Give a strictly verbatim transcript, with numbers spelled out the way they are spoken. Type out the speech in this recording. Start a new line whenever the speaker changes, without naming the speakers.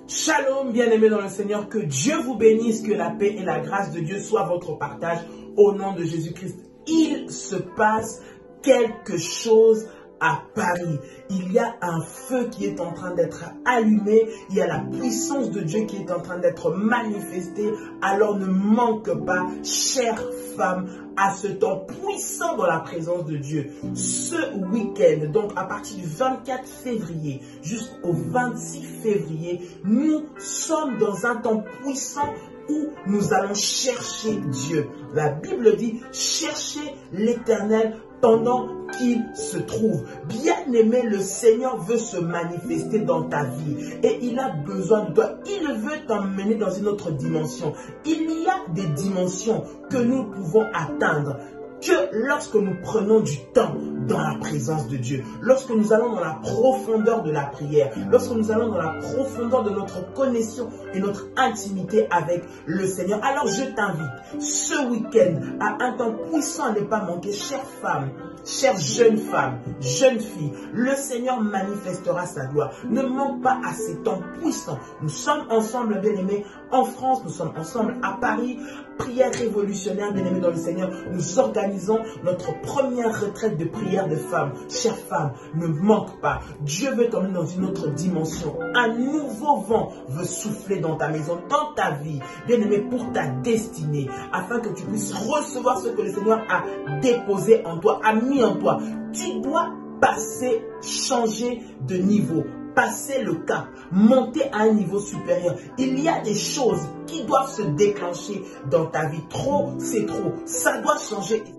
Shalom, bien-aimés dans le Seigneur, que Dieu vous bénisse, que la paix et la grâce de Dieu soient votre partage au nom de Jésus-Christ. Il se passe quelque chose à Paris. Il y a un feu qui est en train d'être allumé. Il y a la puissance de Dieu qui est en train d'être manifestée. Alors ne manque pas, chères femmes, à ce temps puissant dans la présence de Dieu. Ce week-end, donc à partir du vingt-quatre février jusqu'au vingt-six février, nous sommes dans un temps puissant où nous allons chercher Dieu. La Bible dit, cherchez l'Éternel pendant qu'il se trouve. Bien-aimé, le Seigneur veut se manifester dans ta vie et il a besoin de toi. Il veut t'emmener dans une autre dimension. Il y a des dimensions que nous pouvons atteindre que lorsque nous prenons du temps dans la présence de Dieu, lorsque nous allons dans la profondeur de la prière, lorsque nous allons dans la profondeur de notre connexion et notre intimité avec le Seigneur. Alors je t'invite ce week-end à un temps puissant à ne pas manquer, chères femmes, chères jeunes femmes, jeunes filles. Le Seigneur manifestera sa gloire. Ne manque pas à ces temps puissants. Nous sommes ensemble, bien-aimés, en France, nous sommes ensemble à Paris. Prière révolutionnaire, bien-aimés dans le Seigneur. Nous organisons notre première retraite de prière de femmes. Chères femmes, ne manque pas. Dieu veut t'emmener dans une autre dimension. Un nouveau vent veut souffler dans ta maison, dans ta vie, bien-aimé, pour ta destinée, afin que tu puisses recevoir ce que le Seigneur a déposé en toi, a mis en toi. Tu dois passer, changer de niveau, passer le cap, monter à un niveau supérieur. Il y a des choses qui doivent se déclencher dans ta vie. Trop, c'est trop. Ça doit changer.